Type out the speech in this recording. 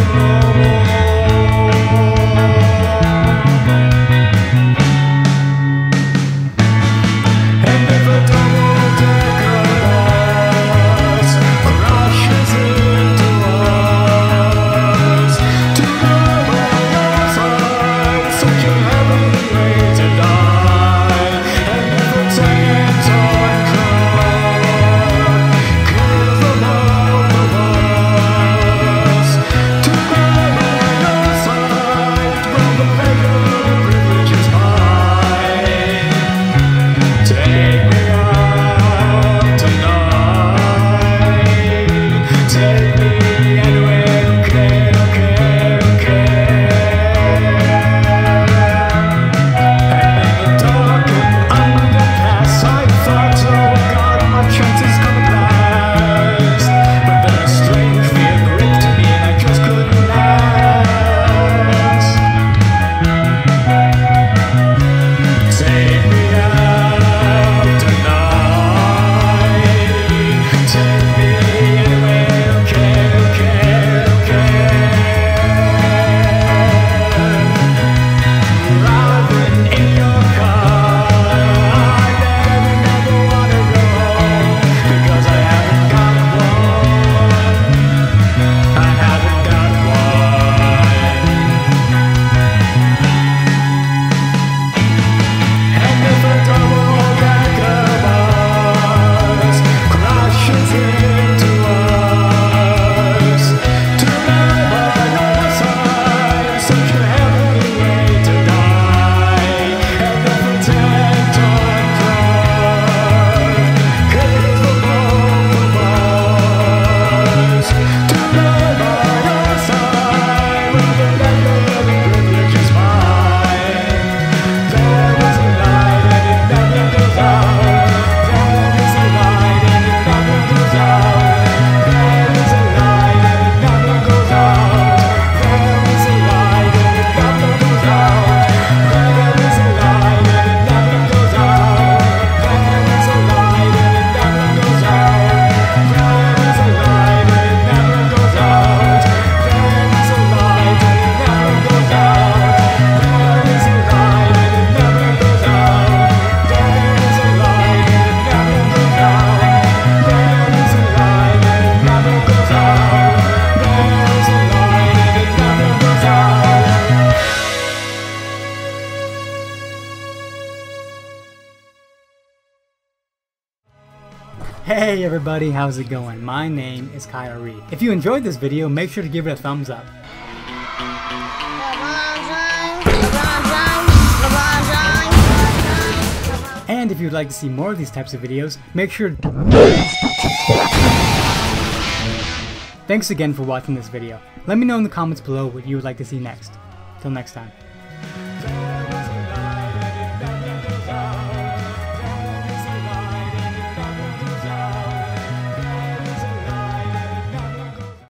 Hey everybody, how's it going? My name is Kyle Reed. If you enjoyed this video, make sure to give it a thumbs up. And if you'd like to see more of these types of videos, make sure Thanks again for watching this video. Let me know in the comments below what you would like to see next. Till next time.